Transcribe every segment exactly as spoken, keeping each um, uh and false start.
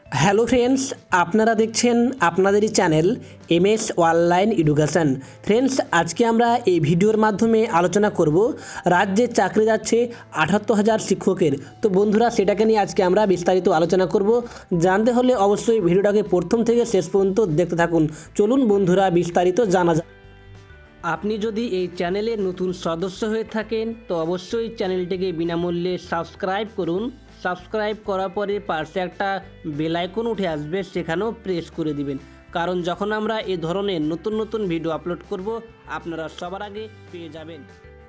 Hello friends, আপনারা দেখছেন আপনাদেরই channel M S online education. Friends, আজকে আমরা এই ভিডিওর মাধ্যমে আলোচনা করব রাজ্যে চাকরি যাচ্ছে আটাত্তর হাজার শিক্ষকের। তো বন্ধুরা, সেটাকে নিয়ে আজকে আমরা বিস্তারিত আলোচনা করব। জানতে হলে অবশ্যই ভিডিওটাকে প্রথম থেকে শেষ পর্যন্ত দেখতে থাকুন। চলুন বন্ধুরা, বিস্তারিত জানা যাক। আপনি যদি এই চ্যানেলের নতুন সদস্য হয়ে থাকেন তো অবশ্যই চ্যানেলটিকে বিনামূল্যে সাবস্ক্রাইব করুন। সাবস্ক্রাইব করার পরে পাশে একটা বেল আইকন উঠে আসবে, সেখানেও প্রেস করে দিবেন, কারণ যখন আমরা এই ধরনের নতুন নতুন ভিডিও আপলোড করব আপনারা সবার আগে পেয়ে যাবেন।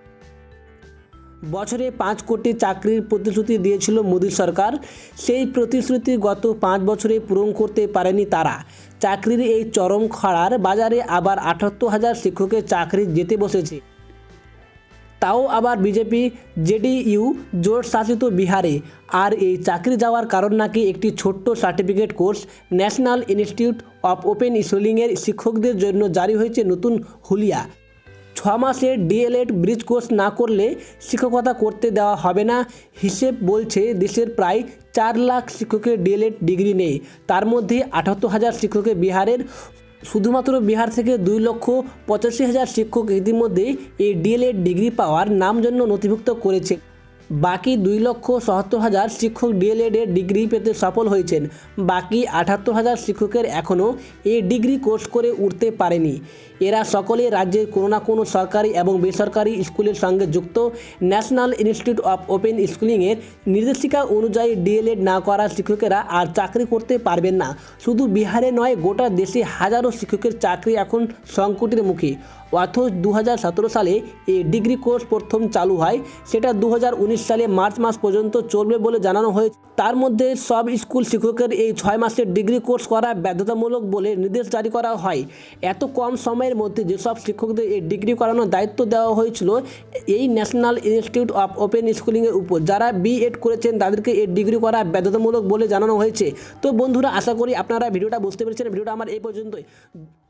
বছরে পাঁচ কোটি চাকরির প্রতিশ্রুতি দিয়েছিল মোদী সরকার। সেই প্রতিশ্রুতি গত পাঁচ বছরে পূরণ করতে পারেনি তারা। চাকরির এই চরম খরার বাজারে আবার আটাত্তর হাজার শিক্ষকের চাকরি যেতে বসেছে, তাও আবার বিজেপি জেডিইউ জোট শাসিত বিহারে। আর এই চাকরি যাওয়ার কারণ নাকি একটি ছোট্ট certificate course. National institute of open স্কুলিংয়ের শিক্ষকদের জন্য জারি হয়েছে নতুন হুলিয়া। ছ মাসের ডিএলএড ব্রিজ কোর্স না করলে শিক্ষকতা করতে দেওয়া হবে না। হিসেব বলছে দেশের প্রায় চার লাখ শিক্ষকের ডিএলএড ডিগ্রি নেই, তার মধ্যে আটাত্তর হাজার শিক্ষকের বিহারের। শুধুমাত্র বিহার থেকে দুই লক্ষ পঁচাশি হাজার শিক্ষক ইতিমধ্যে এই ডিএলএড ডিগ্রি পাওয়ার নাম জন্য নথিভুক্ত করেছে। বাকি দুই লক্ষ সত্তর হাজার শিক্ষক ডিএলএডের ডিগ্রি পেতে সফল হয়েছেন। বাকি আটাত্তর হাজার শিক্ষকের এখনও এই ডিগ্রি কোর্স করে উঠতে পারেনি। এরা সকলে রাজ্যের কোনো না কোনো সরকারি এবং বেসরকারি স্কুলের সঙ্গে যুক্ত। ন্যাশনাল ইনস্টিটিউট অফ ওপেন স্কুলিংয়ের নির্দেশিকা অনুযায়ী ডিএলএড না করা শিক্ষকেরা আর চাকরি করতে পারবেন না। শুধু বিহারে নয়, গোটা দেশে হাজারো শিক্ষকের চাকরি এখন সংকটের মুখে। অথচ দু হাজার সতেরো সালে এই ডিগ্রি কোর্স প্রথম চালু হয়, সেটা দু হাজার উনিশ সালে মার্চ মাস পর্যন্ত চলবে বলে জানানো হয়েছে। তার মধ্যে সব স্কুল শিক্ষকের এই ছয় মাসের ডিগ্রি কোর্স করা বাধ্যতামূলক বলে নির্দেশ জারি করা হয়। এত কম সময়ের মধ্যে যেসব শিক্ষকদের এই ডিগ্রি করানোর দায়িত্ব দেওয়া হয়েছিল এই ন্যাশনাল ইনস্টিটিউট অফ ওপেন স্কুলিংয়ের উপর, যারা বিএড করেছেন তাদেরকে এই ডিগ্রি করা বাধ্যতামূলক বলে জানানো হয়েছে। তো বন্ধুরা, আশা করি আপনারা ভিডিওটা বুঝতে পেরেছেন। ভিডিওটা আমার এই পর্যন্তই।